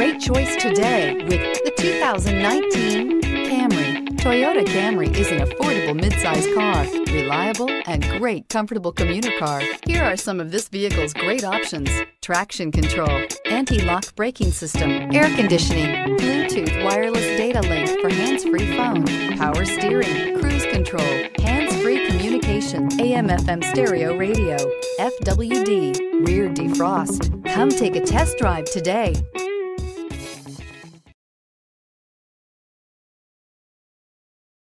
great choice today with the 2019 Camry. Toyota Camry is an affordable midsize car, reliable and great comfortable commuter car. Here are some of this vehicle's great options: traction control, anti-lock braking system, air conditioning, Bluetooth wireless data link for hands-free phone, power steering, cruise control, hands-free communication, AM/FM stereo radio, FWD, rear defrost. Come take a test drive today.